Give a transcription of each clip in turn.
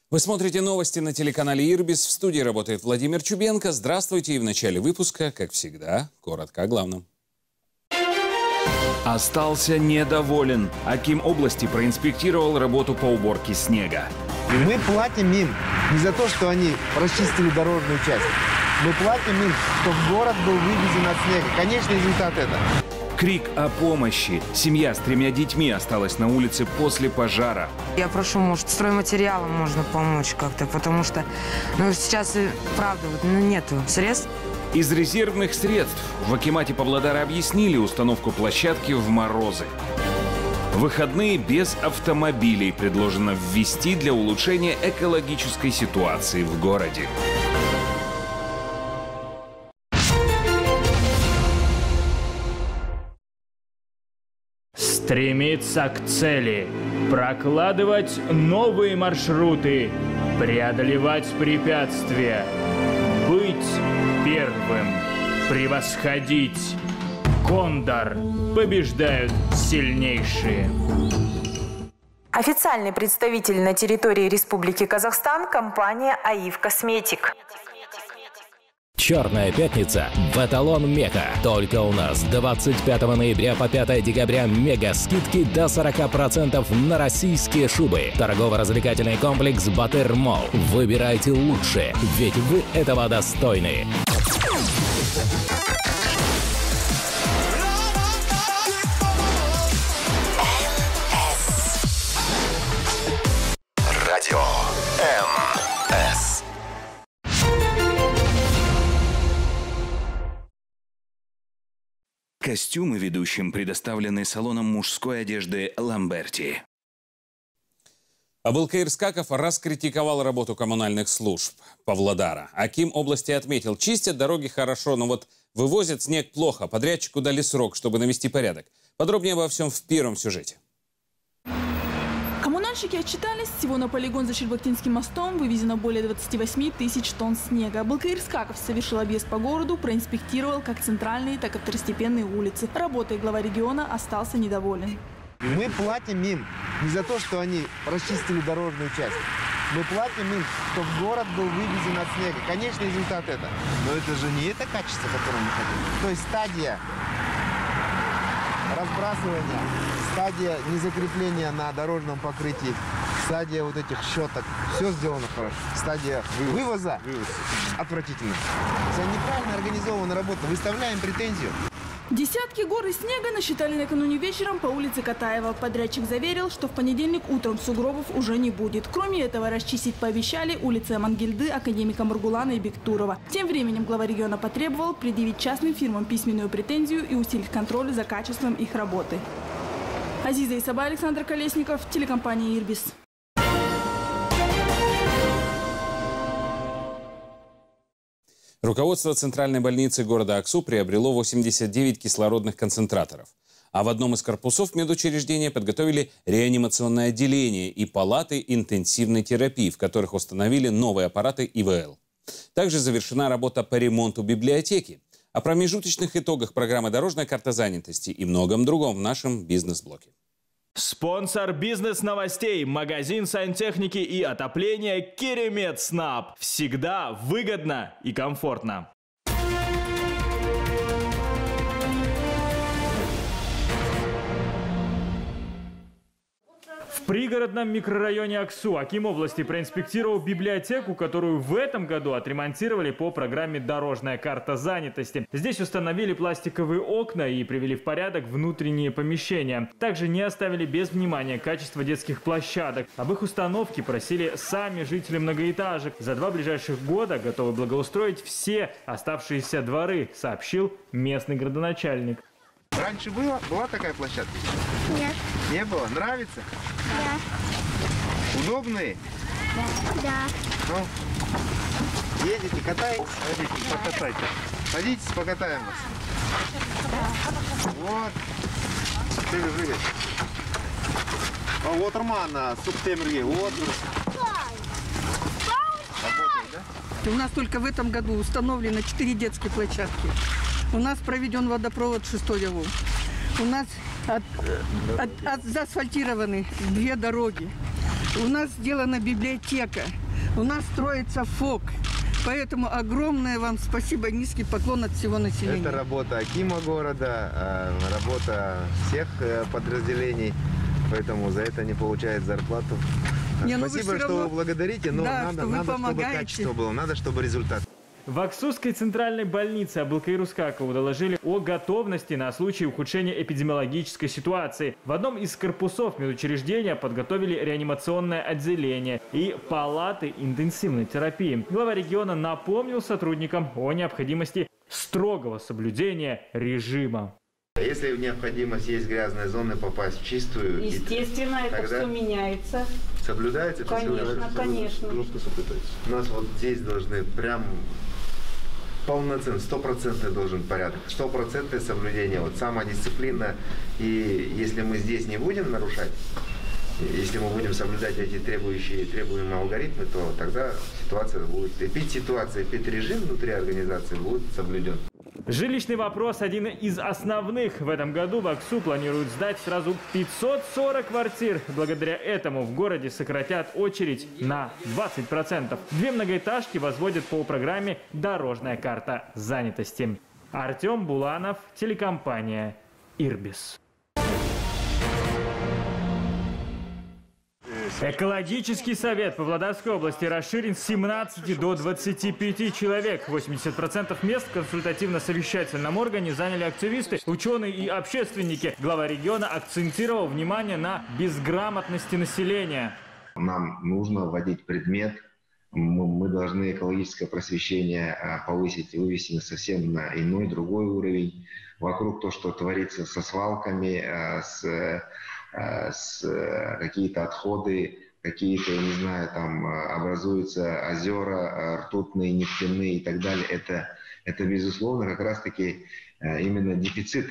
Вы смотрите новости на телеканале «Ирбис». В студии работает Владимир Чубенко. Здравствуйте. И в начале выпуска, как всегда, коротко о главном. Остался недоволен. Аким области проинспектировал работу по уборке снега. Мы платим им не за то, что они расчистили дорожную часть. Мы платим им, чтобы город был вывезен от снега. Конечный результат это. Крик о помощи. Семья с 3 детьми осталась на улице после пожара. Я прошу, может, стройматериалом можно помочь как-то, потому что сейчас, правда, нету средств. Из резервных средств в акимате Павлодара объяснили установку площадки в морозы. Выходные без автомобилей предложено ввести для улучшения экологической ситуации в городе. Стремиться к цели, прокладывать новые маршруты, преодолевать препятствия, быть первым, превосходить. Кондор. Побеждают сильнейшие. Официальный представитель на территории Республики Казахстан – компания АИВ Косметик. Черная пятница в Эталон Мега. Только у нас 25 ноября по 5 декабря мега скидки до 40% на российские шубы. Торгово-развлекательный комплекс Батыр Молл. Выбирайте лучшее, ведь вы этого достойны. Радио МС. Костюмы ведущим предоставлены салоном мужской одежды «Ламберти». Абылкаир Скаков раскритиковал работу коммунальных служб Павлодара. Аким области отметил, чистят дороги хорошо, но вот вывозят снег плохо. Подрядчику дали срок, чтобы навести порядок. Подробнее обо всем в первом сюжете. Коммунальщики отчитались, всего на полигон за Щербактинским мостом вывезено более 28 тысяч тонн снега. Абылкаир Скаков совершил объезд по городу, проинспектировал как центральные, так и второстепенные улицы. Работой глава региона остался недоволен. Мы платим им не за то, что они расчистили дорожную часть. Мы платим им, чтобы город был вывезен от снега. Конечный результат это. Но это же не это качество, которое мы хотим. То есть стадия разбрасывания, стадия незакрепления на дорожном покрытии, стадия вот этих щеток. Все сделано хорошо. Стадия вывоза отвратительно. За неправильно организованную работу выставляем претензию. Десятки гор и снега насчитали накануне вечером по улице Катаева. Подрядчик заверил, что в понедельник утром сугробов уже не будет. Кроме этого, расчистить пообещали улицы Амангельды, академика Маргулана и Бектурова. Тем временем глава региона потребовал предъявить частным фирмам письменную претензию и усилить контроль за качеством их работы. Азиза Исаба, Александр Колесников, телекомпания «Ирбис». Руководство Центральной больницы города Аксу приобрело 89 кислородных концентраторов. А в одном из корпусов медучреждения подготовили реанимационное отделение и палаты интенсивной терапии, в которых установили новые аппараты ИВЛ. Также завершена работа по ремонту библиотеки. О промежуточных итогах программы «Дорожная карта занятости» и многом другом в нашем бизнес-блоке. Спонсор бизнес-новостей, магазин сантехники и отопления Керемет Снаб. Всегда выгодно и комфортно. В пригородном микрорайоне Аксу аким области проинспектировал библиотеку, которую в этом году отремонтировали по программе «Дорожная карта занятости». Здесь установили пластиковые окна и привели в порядок внутренние помещения. Также не оставили без внимания качество детских площадок. Об их установке просили сами жители многоэтажек. За 2 ближайших года готовы благоустроить все оставшиеся дворы, сообщил местный градоначальник. Раньше была такая площадка? Нет. Не было? Нравится? Да. Удобные? Да. Ну, едете, катаетесь? Садитесь, покатайте. Садитесь, покатаем вас. Вот. Живи. Вот Роман, Суптемрге. Вот. Работает, да? У нас только в этом году установлено 4 детские площадки. У нас проведен водопровод 6-й ВО. У нас заасфальтированы 2 дороги. У нас сделана библиотека, у нас строится ФОК. Поэтому огромное вам спасибо, низкий поклон от всего населения. Это работа акима города, работа всех подразделений, поэтому за это не получают зарплату. Спасибо, что вы благодарите, но да, надо чтобы качество было, надо, чтобы результат. В Аксуской центральной больнице Абылкаиру Скакову доложили о готовности на случай ухудшения эпидемиологической ситуации. В одном из корпусов медучреждения подготовили реанимационное отделение и палаты интенсивной терапии. Глава региона напомнил сотрудникам о необходимости строгого соблюдения режима. Если необходимость есть грязные зоны, попасть в чистую. Естественно, это все меняется. Соблюдается? Конечно, конечно. У нас вот здесь должны прям полноценно, 100% должен порядок, 100% соблюдение, вот самодисциплина. И если мы здесь не будем нарушать, если мы будем соблюдать эти требуемые алгоритмы, то тогда ситуация будет, эпид-режим внутри организации будет соблюден. Жилищный вопрос один из основных. В этом году в Аксу планируют сдать сразу 540 квартир. Благодаря этому в городе сократят очередь на 20%. 2 многоэтажки возводят по программе «Дорожная карта занятости». Артем Буланов, телекомпания «Ирбис». Экологический совет Павлодарской области расширен с 17 до 25 человек. 80% мест в консультативно-совещательном органе заняли активисты, ученые и общественники. Глава региона акцентировал внимание на безграмотности населения. Нам нужно вводить предмет. Мы должны экологическое просвещение повысить и вывести совсем на иной, другой уровень. Вокруг то, что творится со свалками, какие-то отходы, какие-то, я не знаю, там образуются озера ртутные, нефтяные и так далее. Это безусловно, как раз-таки именно дефицит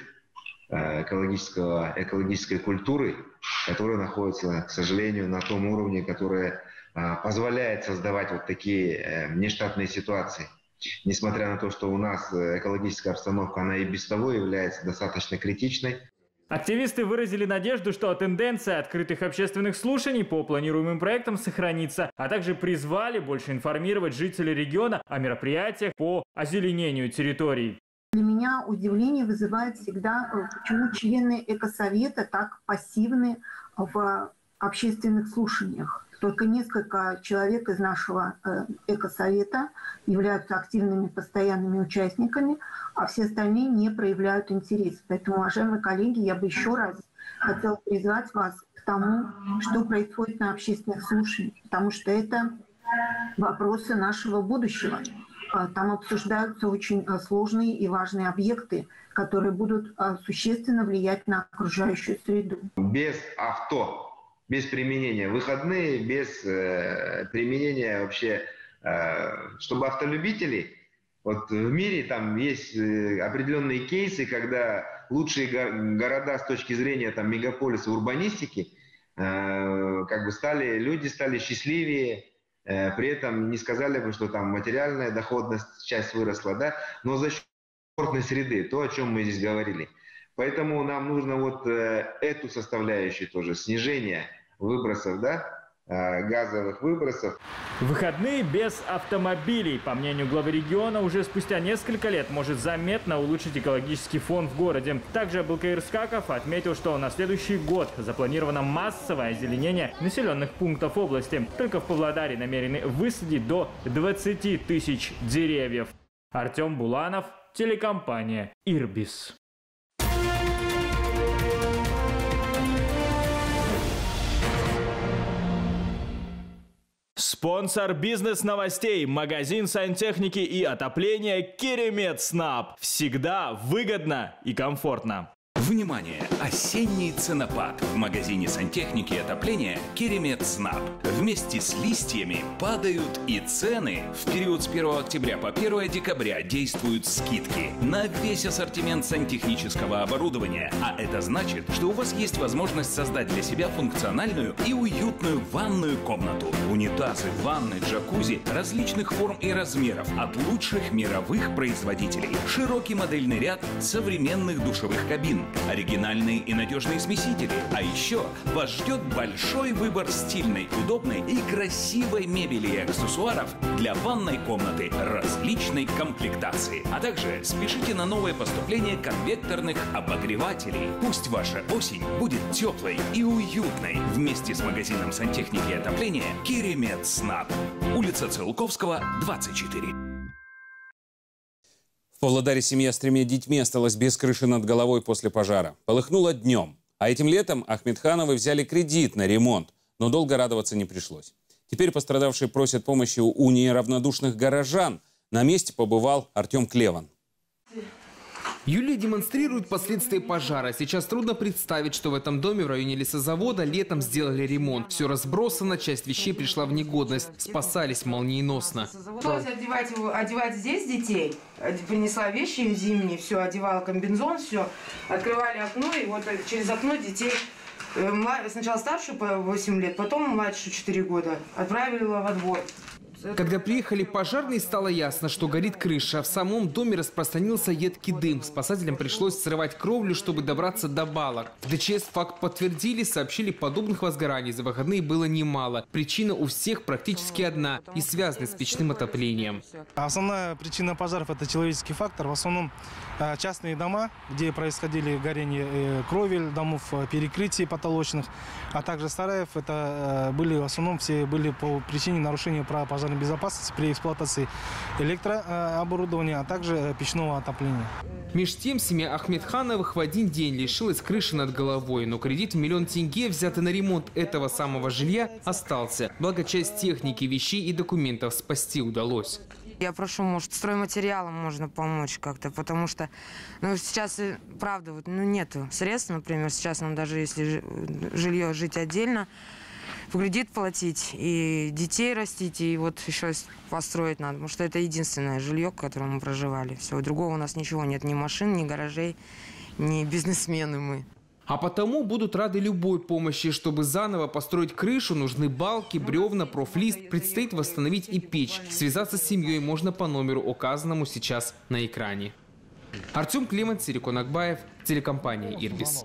экологической культуры, которая находится, к сожалению, на том уровне, которая позволяет создавать вот такие нештатные ситуации. Несмотря на то, что у нас экологическая обстановка, она и без того является достаточно критичной. Активисты выразили надежду, что тенденция открытых общественных слушаний по планируемым проектам сохранится, а также призвали больше информировать жителей региона о мероприятиях по озеленению территорий. Для меня удивление вызывает всегда, почему члены экосовета так пассивны в общественных слушаниях. Только несколько человек из нашего экосовета являются активными постоянными участниками, а все остальные не проявляют интерес. Поэтому, уважаемые коллеги, я бы еще раз хотела призвать вас к тому, что происходит на общественных слушаниях, потому что это вопросы нашего будущего. Там обсуждаются очень сложные и важные объекты, которые будут существенно влиять на окружающую среду. Без авто, без применения выходные, без применения вообще, чтобы автолюбители, вот в мире там есть определенные кейсы, когда лучшие города с точки зрения там мегаполиса, урбанистики, как бы люди стали счастливее, при этом не сказали бы, что там материальная доходность, часть выросла, да, но за счет комфортной среды, то, о чем мы здесь говорили. Поэтому нам нужно вот эту составляющую тоже, снижение выбросов, да, газовых выбросов. Выходные без автомобилей, по мнению главы региона, уже спустя несколько лет может заметно улучшить экологический фон в городе. Также Абылкаир Скаков отметил, что на следующий год запланировано массовое озеленение населенных пунктов области. Только в Павлодаре намерены высадить до 20 тысяч деревьев. Артем Буланов, телекомпания «Ирбис». Спонсор бизнес-новостей – магазин сантехники и отопления «Керемет Снаб». Всегда выгодно и комфортно. Внимание! Осенний ценопад в магазине сантехники и отопления «Керемет Снаб». Вместе с листьями падают и цены. В период с 1 октября по 1 декабря действуют скидки на весь ассортимент сантехнического оборудования. А это значит, что у вас есть возможность создать для себя функциональную и уютную ванную комнату. Унитазы, ванны, джакузи различных форм и размеров от лучших мировых производителей. Широкий модельный ряд современных душевых кабин. оригинальные и надежные смесители. А еще вас ждет большой выбор стильной, удобной и красивой мебели и аксессуаров для ванной комнаты различной комплектации. А также спешите на новое поступление конвекторных обогревателей. Пусть ваша осень будет теплой и уютной вместе с магазином сантехники и отопления «Керемет Снаб». Улица Целуковского, 24. В Павлодаре семья с 3 детьми осталась без крыши над головой после пожара. Полыхнуло днем. А этим летом Ахмедхановы взяли кредит на ремонт. Но долго радоваться не пришлось. Теперь пострадавшие просят помощи у неравнодушных горожан. На месте побывал Артем Клеван. Юлия демонстрирует последствия пожара. Сейчас трудно представить, что в этом доме в районе лесозавода летом сделали ремонт. Все разбросано, часть вещей пришла в негодность. Спасались молниеносно. Пришлось одевать здесь детей. Принесла вещи им зимние, все, одевала комбинезон, все. Открывали окно, и вот через окно детей, сначала старшую по 8 лет, потом младшую 4 года, отправила во двор. Когда приехали пожарные, стало ясно, что горит крыша. В самом доме распространился едкий дым. Спасателям пришлось срывать кровлю, чтобы добраться до балок. В ДЧС факт подтвердили, сообщили, подобных возгораний за выходные было немало. Причина у всех практически одна и связана с печным отоплением. Основная причина пожаров – это человеческий фактор. В основном частные дома, где происходили горение кровель, домов, перекрытий потолочных, а также сараев. Это были в основном все были по причине нарушения права пожарной безопасности при эксплуатации электрооборудования, а также печного отопления. Меж тем, семья Ахмедхановых в один день лишилась крыши над головой, но кредит в 1 000 000 тенге, взятый на ремонт этого самого жилья, остался. Благо, часть техники, вещей и документов спасти удалось. Я прошу, может, стройматериалом можно помочь как-то, потому что сейчас, правда, нету средств, например, сейчас нам даже если жилье жить отдельно, в кредит платить и детей растить, и вот еще построить надо, потому что это единственное жилье, в котором мы проживали. Всего другого у нас ничего нет, ни машин, ни гаражей, ни бизнесмены мы. А потому будут рады любой помощи. Чтобы заново построить крышу, нужны балки, бревна, профлист. Предстоит восстановить и печь. Связаться с семьей можно по номеру, указанному сейчас на экране. Артем Климент, Серикон Акбаев, телекомпания «Ирбис».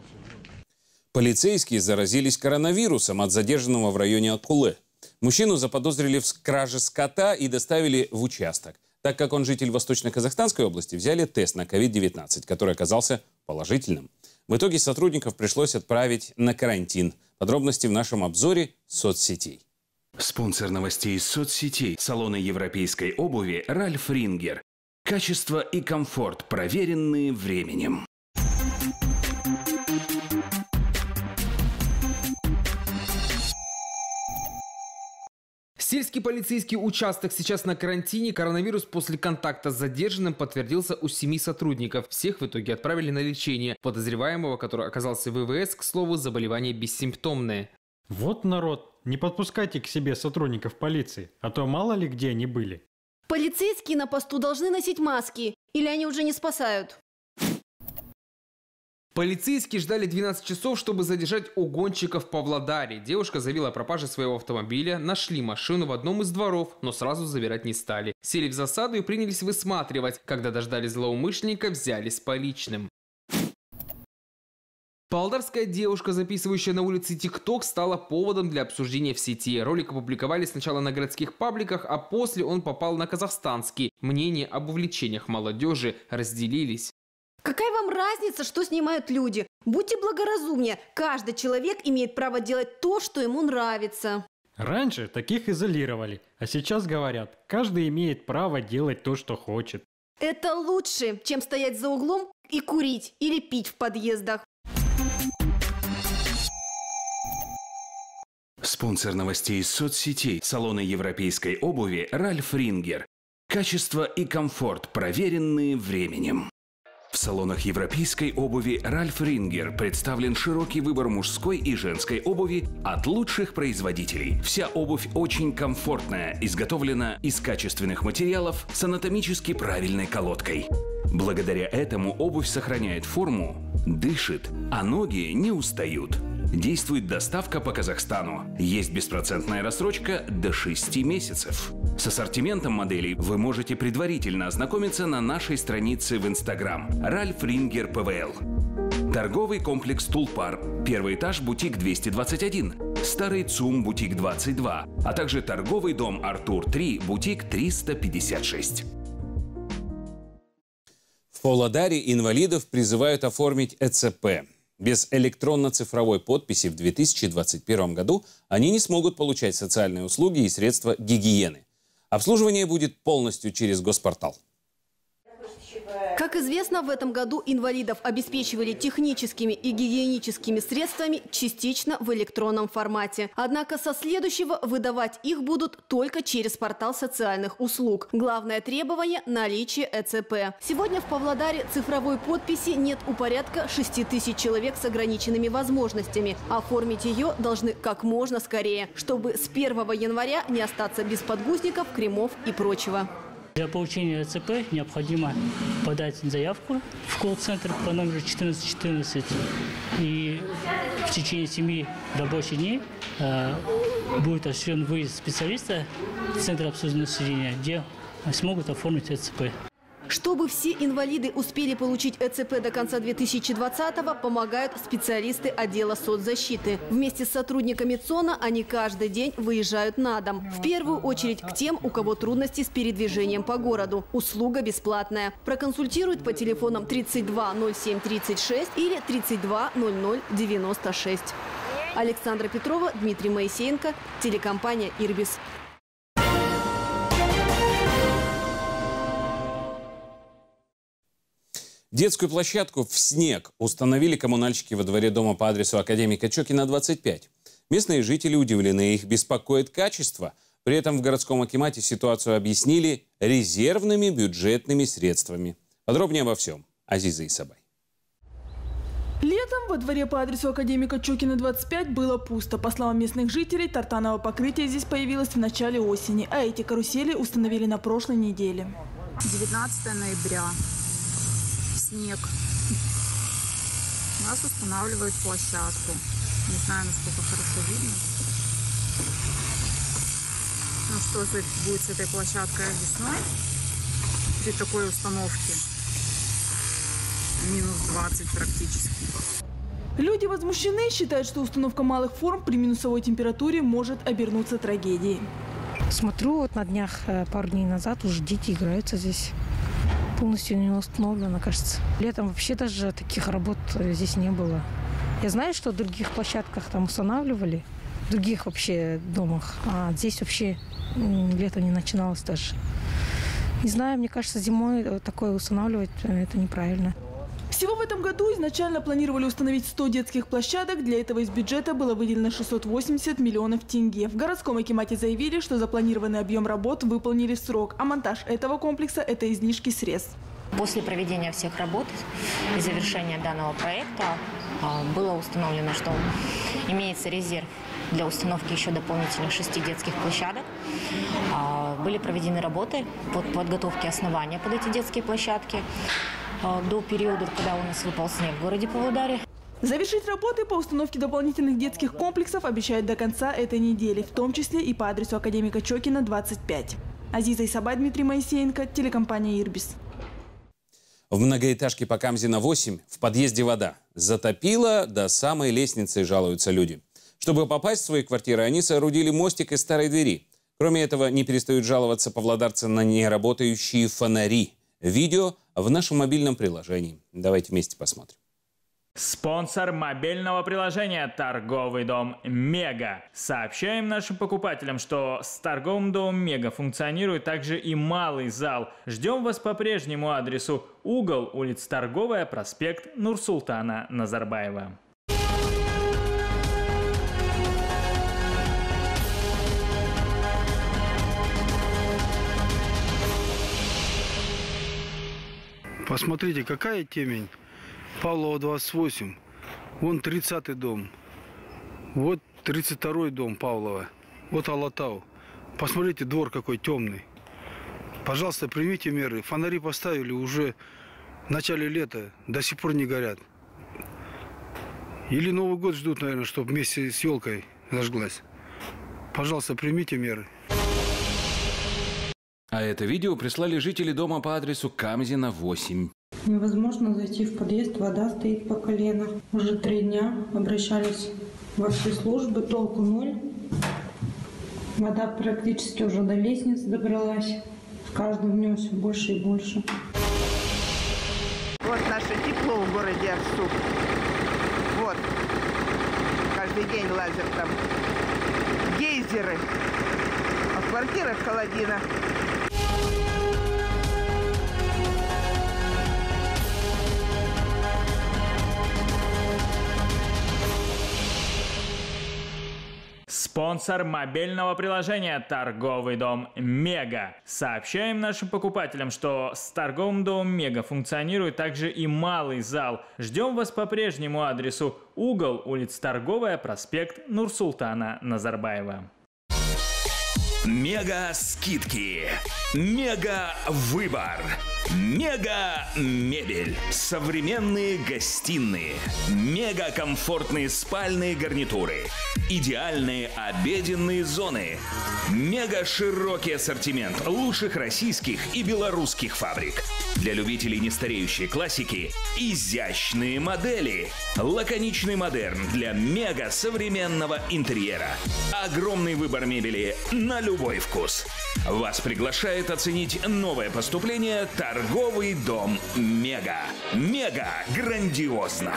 Полицейские заразились коронавирусом от задержанного в районе Акулы. Мужчину заподозрили в краже скота и доставили в участок. Так как он житель Восточно-Казахстанской области, взяли тест на COVID-19, который оказался положительным. В итоге сотрудников пришлось отправить на карантин. Подробности в нашем обзоре соцсетей. Спонсор новостей соцсетей – салоны европейской обуви «Ральф Рингер». Качество и комфорт, проверенные временем. Сельский полицейский участок сейчас на карантине. Коронавирус после контакта с задержанным подтвердился у 7 сотрудников. Всех в итоге отправили на лечение. Подозреваемого, который оказался в ВВС, к слову, заболевание бессимптомное. Вот народ, не подпускайте к себе сотрудников полиции, а то мало ли где они были. Полицейские на посту должны носить маски, или они уже не спасают? Полицейские ждали 12 часов, чтобы задержать угонщика в Павлодаре. Девушка заявила о пропаже своего автомобиля, нашли машину в одном из дворов, но сразу забирать не стали. Сели в засаду и принялись высматривать. Когда дождались злоумышленника, взяли с поличным. Павлодарская девушка, записывающая на улице ТикТок, стала поводом для обсуждения в сети. Ролик опубликовали сначала на городских пабликах, а после он попал на казахстанский. Мнения об увлечениях молодежи разделились. Какая вам разница, что снимают люди? Будьте благоразумнее. Каждый человек имеет право делать то, что ему нравится. Раньше таких изолировали, а сейчас говорят, каждый имеет право делать то, что хочет. Это лучше, чем стоять за углом и курить или пить в подъездах. Спонсор новостей соцсетей – салоны европейской обуви «Ральф Рингер». Качество и комфорт, проверенные временем. В салонах европейской обуви «Ральф Рингер» представлен широкий выбор мужской и женской обуви от лучших производителей. Вся обувь очень комфортная, изготовлена из качественных материалов с анатомически правильной колодкой. Благодаря этому обувь сохраняет форму, дышит, а ноги не устают. Действует доставка по Казахстану. Есть беспроцентная рассрочка до 6 месяцев. С ассортиментом моделей вы можете предварительно ознакомиться на нашей странице в Instagram Ральф Рингер ПВЛ. Торговый комплекс «Тулпар». Первый этаж «Бутик 221». Старый ЦУМ «Бутик 22». А также торговый дом «Артур-3», «Бутик 356. В Павлодаре инвалидов призывают оформить ЭЦП. Без электронно-цифровой подписи в 2021 году они не смогут получать социальные услуги и средства гигиены. Обслуживание будет полностью через госпортал. Как известно, в этом году инвалидов обеспечивали техническими и гигиеническими средствами частично в электронном формате. Однако со следующего выдавать их будут только через портал социальных услуг. Главное требование – наличие ЭЦП. Сегодня в Павлодаре цифровой подписи нет у порядка 6 тысяч человек с ограниченными возможностями. Оформить ее должны как можно скорее, чтобы с 1 января не остаться без подгузников, кремов и прочего. Для получения ЭЦП необходимо подать заявку в колл-центр по номеру 1414. И в течение 7 рабочих дней будет осуществлен выезд специалиста в Центр обслуживания населения, где смогут оформить ЭЦП. Чтобы все инвалиды успели получить ЭЦП до конца 2020-го, помогают специалисты отдела соцзащиты. Вместе с сотрудниками ЦОНа они каждый день выезжают на дом. В первую очередь к тем, у кого трудности с передвижением по городу. Услуга бесплатная. Проконсультируют по телефонам 32 07 36 или 32 00 96. Александра Петрова, Дмитрий Моисеенко, телекомпания «Ирбис». Детскую площадку в снег установили коммунальщики во дворе дома по адресу Академика Чокина, 25. Местные жители удивлены, их беспокоит качество. При этом в городском акимате ситуацию объяснили резервными бюджетными средствами. Подробнее обо всем. Азиза Исабай. Летом во дворе по адресу Академика Чокина, 25 было пусто. По словам местных жителей, тартановое покрытие здесь появилось в начале осени, а эти карусели установили на прошлой неделе. 19 ноября. Снег. У нас устанавливают площадку. Не знаю, насколько хорошо видно. Ну что будет с этой площадкой весной при такой установке? Минус 20 практически. Люди возмущены, считают, что установка малых форм при минусовой температуре может обернуться трагедией. Смотрю, вот на днях, пару дней назад уже дети играются здесь. Полностью не установлено, кажется. Летом вообще даже таких работ здесь не было. Я знаю, что в других площадках там устанавливали, в других вообще домах, а здесь вообще лето не начиналось даже. Не знаю, мне кажется, зимой такое устанавливать это неправильно. Всего в этом году изначально планировали установить 100 детских площадок. Для этого из бюджета было выделено 680 миллионов тенге. В городском акимате заявили, что запланированный объем работ выполнили в срок, а монтаж этого комплекса – это излишки средств. После проведения всех работ и завершения данного проекта было установлено, что имеется резерв для установки еще дополнительных 6 детских площадок. Были проведены работы по подготовке основания под эти детские площадки до периода, когда у нас выпал снег в городе Павлодаре. Завершить работы по установке дополнительных детских комплексов обещают до конца этой недели, в том числе и по адресу Академика Чокина, 25. Азиза Исабай, Дмитрий Моисеенко, телекомпания «Ирбис». В многоэтажке по Камзина 8 в подъезде вода. Затопило до самой лестницы, жалуются люди. Чтобы попасть в свои квартиры, они соорудили мостик из старой двери. Кроме этого, не перестают жаловаться павлодарцы на неработающие фонари. Видео в нашем мобильном приложении. Давайте вместе посмотрим. Спонсор мобильного приложения – торговый дом «Мега». Сообщаем нашим покупателям, что с торговым домом «Мега» функционирует также и малый зал. Ждем вас по прежнему адресу: угол, улица Торговая, проспект Нурсултана Назарбаева. Посмотрите, какая темень. Павлова 28. Вон 30-й дом. Вот 32-й дом Павлова. Вот Алатау. Посмотрите, двор какой темный. Пожалуйста, примите меры. Фонари поставили уже в начале лета. До сих пор не горят. Или Новый год ждут, наверное, чтобы вместе с елкой зажглась. Пожалуйста, примите меры. А это видео прислали жители дома по адресу Камзина 8. Невозможно зайти в подъезд, вода стоит по колено. Уже 3 дня обращались во все службы, толку ноль. Вода практически уже до лестницы добралась. С каждым днем все больше и больше. Вот наше тепло в городе Аксу. Вот. Каждый день лазят там гейзеры. А в квартирах холодина. Спонсор мобильного приложения «Торговый дом Мега». Сообщаем нашим покупателям, что с торговым домом Мега функционирует также и малый зал. Ждем вас по прежнему адресу: угол улица Торговая, проспект Нурсултана Назарбаева. Мега-скидки, мега-выбор, мега-мебель, современные гостиные, мега-комфортные спальные гарнитуры, идеальные обеденные зоны, мега-широкий ассортимент лучших российских и белорусских фабрик. Для любителей нестареющей классики изящные модели, лаконичный модерн для мега-современного интерьера, огромный выбор мебели на любой вкус. Вас приглашает оценить новое поступление «Торговый дом Мега». Мега грандиозно!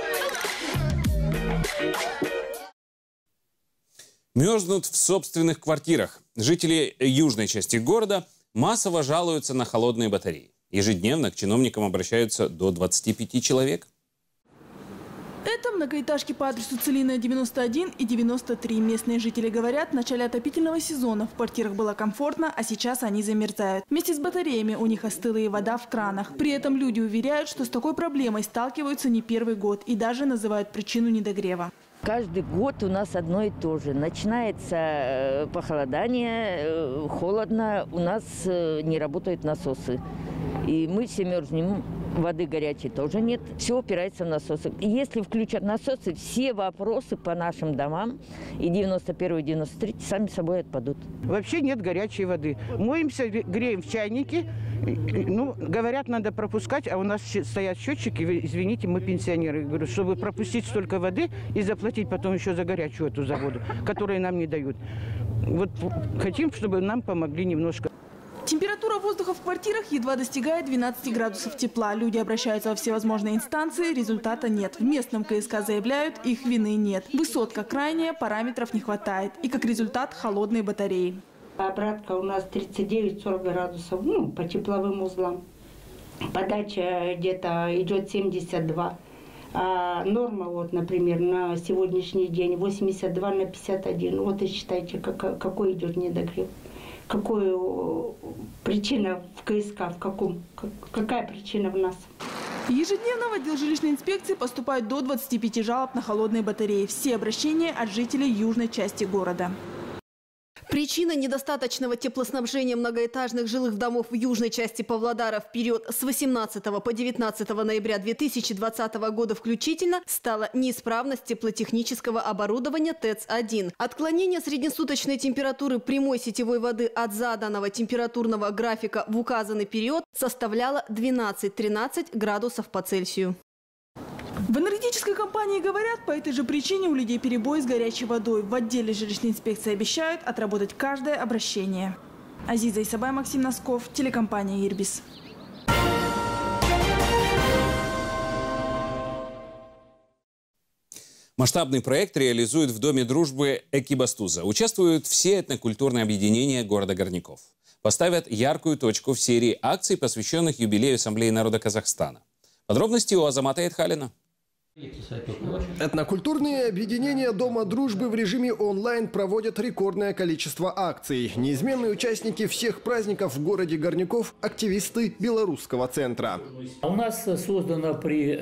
Мерзнут в собственных квартирах. Жители южной части города массово жалуются на холодные батареи. Ежедневно к чиновникам обращаются до 25 человек. Это многоэтажки по адресу Целинная, 91 и 93. Местные жители говорят, в начале отопительного сезона в квартирах было комфортно, а сейчас они замерзают. Вместе с батареями у них остыла и вода в кранах. При этом люди уверяют, что с такой проблемой сталкиваются не первый год и даже называют причину недогрева. Каждый год у нас одно и то же. Начинается похолодание, холодно, у нас не работают насосы. И мы все мерзнем, воды горячей тоже нет. Все упирается в насосы. Если включат насосы, все вопросы по нашим домам, и 91 и 93, сами собой отпадут. Вообще нет горячей воды. Моемся, греем в чайнике. Ну, говорят, надо пропускать, а у нас стоят счетчики, извините, мы пенсионеры. Говорю, чтобы пропустить столько воды и заплатить потом еще за горячую эту за воду, которую нам не дают. Вот хотим, чтобы нам помогли немножко. Температура воздуха в квартирах едва достигает 12 градусов тепла. Люди обращаются во всевозможные инстанции, результата нет. В местном КСК заявляют, их вины нет. Высотка крайняя, параметров не хватает. И как результат холодные батареи. Обратка у нас 39-40 градусов, ну, по тепловым узлам. Подача где-то идет 72. А норма, вот, например, на сегодняшний день 82 на 51. Вот и считайте, какой идет недогрев. Какая причина в КСК, какая причина в нас? Ежедневно в отдел жилищной инспекции поступают до 25 жалоб на холодные батареи. Все обращения от жителей южной части города. Причина недостаточного теплоснабжения многоэтажных жилых домов в южной части Павлодара в период с 18 по 19 ноября 2020 года включительно стала неисправность теплотехнического оборудования ТЭЦ-1. Отклонение среднесуточной температуры прямой сетевой воды от заданного температурного графика в указанный период составляла 12-13 градусов по Цельсию. В энергетической компании говорят, по этой же причине у людей перебой с горячей водой. В отделе жилищной инспекции обещают отработать каждое обращение. Азиза Исабай, Максим Носков, телекомпания «Ирбис». Масштабный проект реализует в Доме дружбы Экибастуза. Участвуют все этнокультурные объединения города Горняков. Поставят яркую точку в серии акций, посвященных юбилею Ассамблеи народа Казахстана. Подробности у Азамата Эдхалина. Этнокультурные объединения Дома дружбы в режиме онлайн проводят рекордное количество акций. Неизменные участники всех праздников в городе Горняков – активисты Белорусского центра. У нас создано при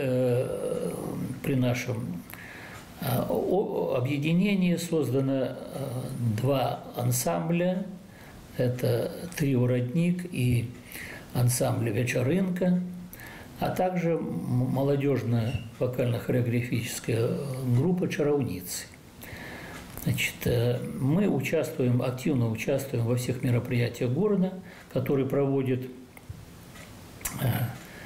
нашем объединении создано 2 ансамбля. Это трио «Родник» и ансамбль «Вечеринка», а также молодежная вокально-хореографическая группа «Чаровницы». Значит, мы активно участвуем во всех мероприятиях города, которые проводит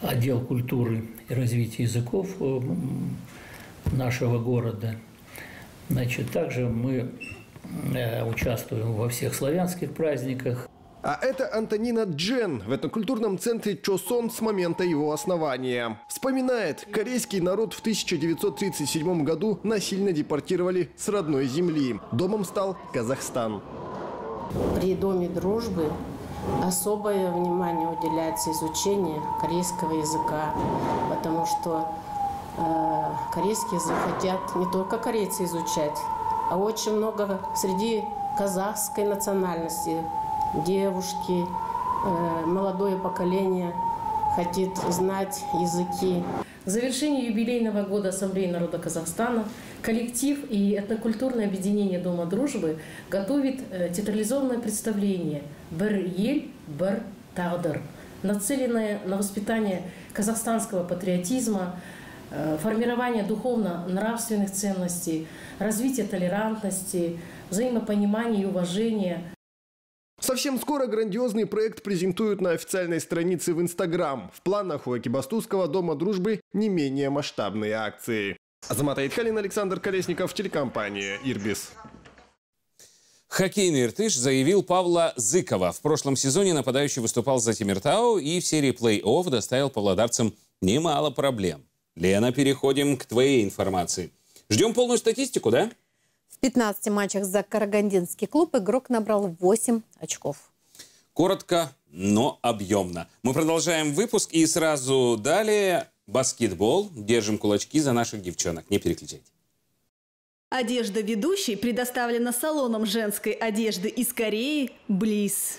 отдел культуры и развития языков нашего города. Значит, также мы участвуем во всех славянских праздниках. А это Антонина Джен в этнокультурном центре Чосон с момента его основания. Вспоминает, корейский народ в 1937 году насильно депортировали с родной земли. Домом стал Казахстан. При Доме дружбы особое внимание уделяется изучению корейского языка, потому что корейский язык хотят не только корейцы изучать, а очень много среди казахской национальности. Девушки, молодое поколение хотят знать языки. В завершении юбилейного года Ассамблеи народа Казахстана коллектив и этнокультурное объединение Дома дружбы готовит театрализованное представление «Бір ел, бір тағдыр», нацеленное на воспитание казахстанского патриотизма, формирование духовно-нравственных ценностей, развитие толерантности, взаимопонимания и уважения. Совсем скоро грандиозный проект презентуют на официальной странице в Инстаграм. В планах у Экибастузского дома дружбы не менее масштабные акции. Азамат Айтхалин, Александр Колесников, телекомпания «Ирбис». Хоккейный Иртыш заявил Павла Зыкова. В прошлом сезоне нападающий выступал за Тимиртау и в серии плей-офф доставил павлодарцам немало проблем. Лена, переходим к твоей информации. Ждем полную статистику, да? В 15 матчах за карагандинский клуб игрок набрал 8 очков. Коротко, но объемно. Мы продолжаем выпуск и сразу далее баскетбол. Держим кулачки за наших девчонок. Не переключайте. Одежда ведущей предоставлена салоном женской одежды из Кореи «Близ».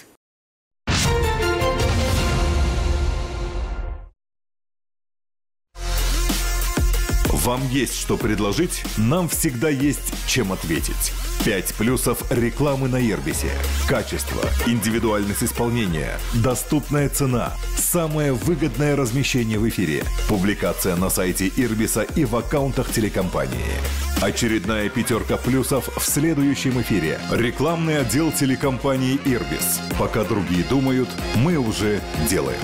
Вам есть что предложить? Нам всегда есть чем ответить. 5 плюсов рекламы на Ирбисе. Качество, индивидуальность исполнения, доступная цена, самое выгодное размещение в эфире, публикация на сайте Ирбиса и в аккаунтах телекомпании. Очередная 5 плюсов в следующем эфире. Рекламный отдел телекомпании Ирбис. Пока другие думают, мы уже делаем.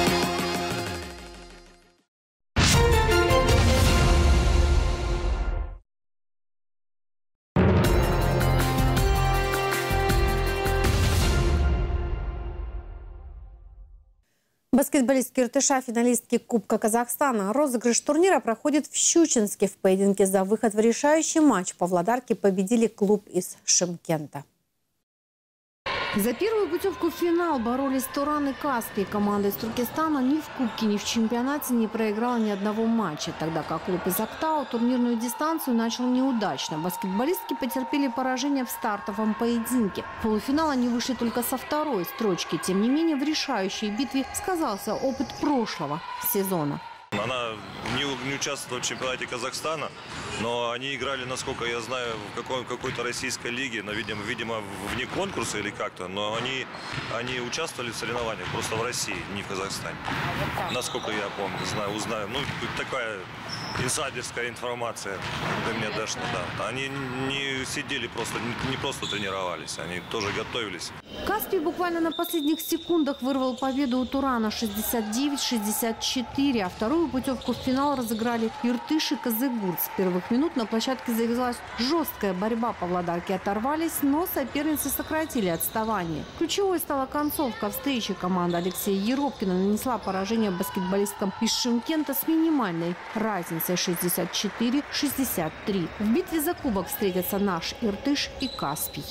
Баскетболистки Иртыша, финалистки Кубка Казахстана. Розыгрыш турнира проходит в Щучинске. В поединке за выход в решающий матч павлодарки победили клуб из Шымкента. За первую путевку в финал боролись Туран и Каспий. Команда из Туркестана ни в Кубке, ни в чемпионате не проиграла ни одного матча. Тогда как клуб из Актау турнирную дистанцию начал неудачно. Баскетболистки потерпели поражение в стартовом поединке. В полуфинал они вышли только со второй строчки. Тем не менее, в решающей битве сказался опыт прошлого сезона. Она не участвовала в чемпионате Казахстана, но они играли, насколько я знаю, в какой-то российской лиге, но, видимо, вне конкурса или как-то, но они участвовали в соревнованиях просто в России, не в Казахстане. Насколько я помню, узнаю. Ну, такая инсайдерская информация до меня дошла, да. Они не сидели просто, не просто тренировались, они тоже готовились. Каспий буквально на последних секундах вырвал победу у Турана 69-64, а вторую путевку в финал разыграли Иртыш и Кызылгурт. С первых минут на площадке завязалась жесткая борьба. Павлодарки оторвались, но соперницы сократили отставание. Ключевой стала концовка встречи. Команда Алексея Еропкина нанесла поражение баскетболисткам из Шымкента с минимальной разницей 64-63. В битве за кубок встретятся наш Иртыш и Каспий.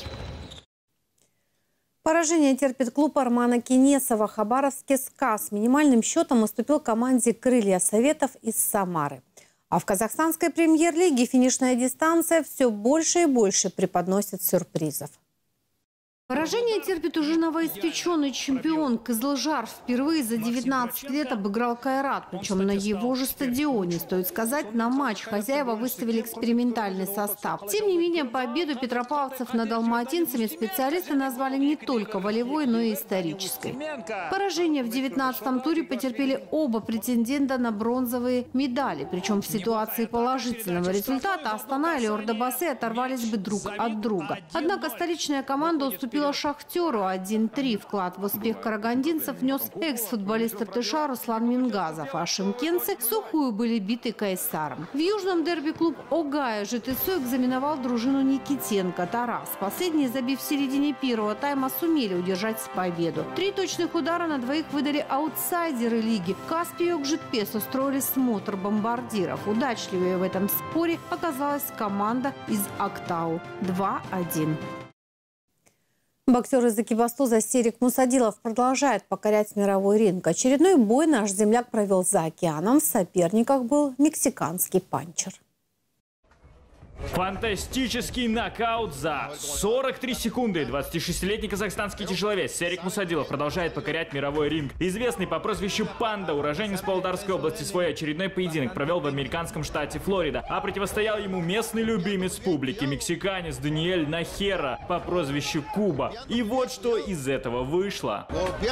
Поражение терпит клуб Армана Кенесова. Хабаровский СКА с минимальным счетом уступил команде «Крылья Советов» из Самары. А в казахстанской премьер-лиге финишная дистанция все больше и больше преподносит сюрпризов. Поражение терпит уже новоиспеченный чемпион. Кызылжар впервые за 19 лет обыграл Кайрат, причем на его же стадионе. Стоит сказать, на матч хозяева выставили экспериментальный состав. Тем не менее, победу петропавловцев над алматинцами специалисты назвали не только волевой, но и исторической. Поражение в 19-м туре потерпели оба претендента на бронзовые медали. Причем в ситуации положительного результата Астана или Ордабасы оторвались бы друг от друга. Однако столичная команда уступила уступила «Шахтеру» 1-3. Вклад в успех карагандинцев внес экс-футболист РТШ Руслан Мингазов, а шымкентцы в сухую были биты Кайсаром. В южном дерби клуб «Огайо» ЖТСУ экзаменовал дружину Никитенко «Тарас». Последние, забив в середине первого тайма, сумели удержать победу. 3 точных удара на двоих выдали аутсайдеры лиги. Каспий и Окжитпес устроили смотр бомбардиров. Удачливее в этом споре оказалась команда из Актау 2-1. Боксер из Экибастуза Серик Мусадилов продолжает покорять мировой ринг. Очередной бой наш земляк провел за океаном. В соперниках был мексиканский панчер. Фантастический нокаут за 43 секунды. 26-летний казахстанский тяжеловес Серик Мусадилов продолжает покорять мировой ринг. Известный по прозвищу Панда, уроженец Павлодарской области, свой очередной поединок провел в американском штате Флорида. А противостоял ему местный любимец публики, мексиканец Даниэль Нахера по прозвищу Куба. И вот что из этого вышло.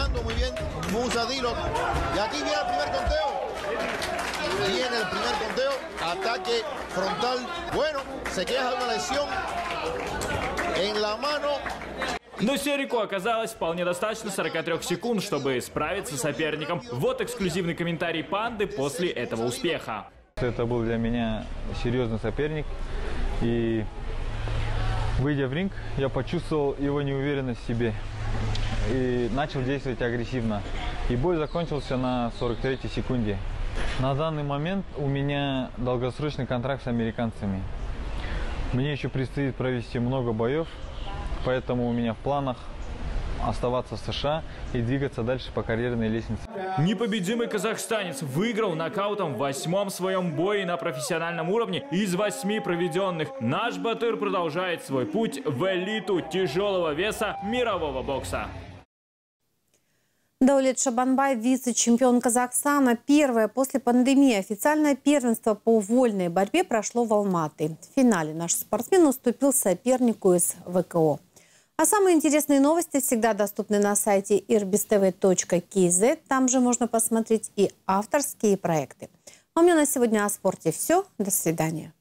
Viene el primer conteo, ataque frontal, bueno, se queja de una lesión en la mano. Но Серику оказалось вполне достаточно 43 секунд, чтобы справиться с соперником. Вот эксклюзивный комментарий Панды после этого успеха. Это был для меня серьезный соперник, и выйдя в ринг, я почувствовал его неуверенность в себе и начал действовать агрессивно. И бой закончился на 43-й секунде. На данный момент у меня долгосрочный контракт с американцами. Мне еще предстоит провести много боев, поэтому у меня в планах оставаться в США и двигаться дальше по карьерной лестнице. Непобедимый казахстанец выиграл нокаутом в 8-м своем бое на профессиональном уровне из 8 проведенных. Наш Батыр продолжает свой путь в элиту тяжелого веса мирового бокса. Даулет Шабанбай, вице-чемпион Казахстана. Первое после пандемии официальное первенство по вольной борьбе прошло в Алматы. В финале наш спортсмен уступил сопернику из ВКО. А самые интересные новости всегда доступны на сайте irbistv.kz. Там же можно посмотреть и авторские проекты. А у меня на сегодня о спорте все. До свидания.